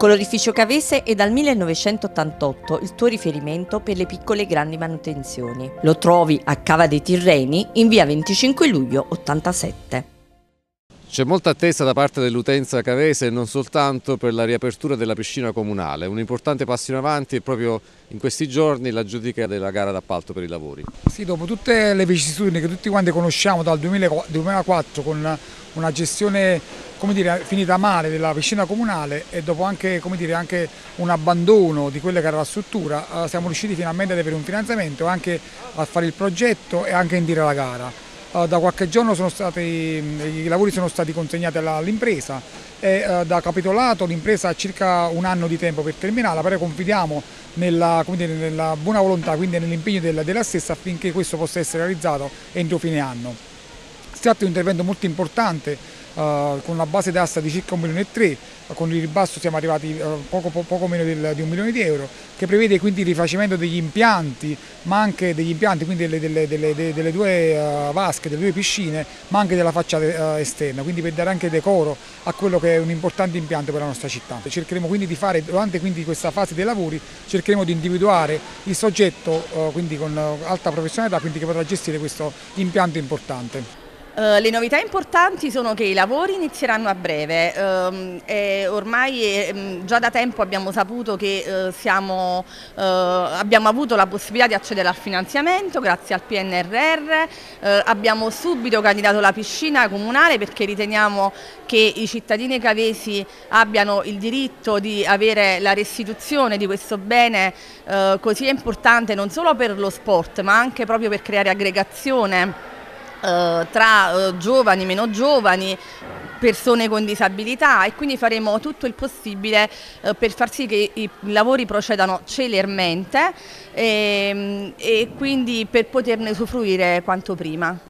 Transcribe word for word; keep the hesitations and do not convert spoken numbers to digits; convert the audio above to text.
Colorificio Cavese è dal millenovecentottantotto il tuo riferimento per le piccole e grandi manutenzioni. Lo trovi a Cava dei Tirreni in via venticinque luglio ottantasette. C'è molta attesa da parte dell'utenza cavese non soltanto per la riapertura della piscina comunale, un importante passo in avanti è proprio in questi giorni l'aggiudica della gara d'appalto per i lavori. Sì, dopo tutte le vicissitudini che tutti quanti conosciamo dal duemilaquattro con una gestione, come dire, finita male della piscina comunale e dopo anche, come dire, anche un abbandono di quella che era la struttura, siamo riusciti finalmente ad avere un finanziamento, anche a fare il progetto e anche a indire la gara. Da qualche giorno sono stati, i lavori sono stati consegnati all'impresa e da capitolato l'impresa ha circa un anno di tempo per terminarla, però confidiamo nella, come dire, nella buona volontà, quindi nell'impegno della, della stessa affinché questo possa essere realizzato entro fine anno. Si tratta di un intervento molto importante uh, con una base d'asta di circa un milione e tre, con il ribasso siamo arrivati uh, poco, po poco meno del, di un milione di euro, che prevede quindi il rifacimento degli impianti, ma anche degli impianti, quindi delle, delle, delle, delle due uh, vasche, delle due piscine, ma anche della facciata uh, esterna, quindi per dare anche decoro a quello che è un importante impianto per la nostra città. Cercheremo quindi di fare, durante quindi questa fase dei lavori, cercheremo di individuare il soggetto uh, quindi con uh, alta professionalità, quindi che potrà gestire questo impianto importante. Uh, le novità importanti sono che i lavori inizieranno a breve, uh, e ormai uh, già da tempo abbiamo saputo che uh, siamo, uh, abbiamo avuto la possibilità di accedere al finanziamento grazie al P N R R, uh, abbiamo subito candidato la piscina comunale perché riteniamo che i cittadini cavesi abbiano il diritto di avere la restituzione di questo bene uh, così importante non solo per lo sport ma anche proprio per creare aggregazione tra giovani, meno giovani, persone con disabilità, e quindi faremo tutto il possibile per far sì che i lavori procedano celermente e, e quindi per poterne usufruire quanto prima.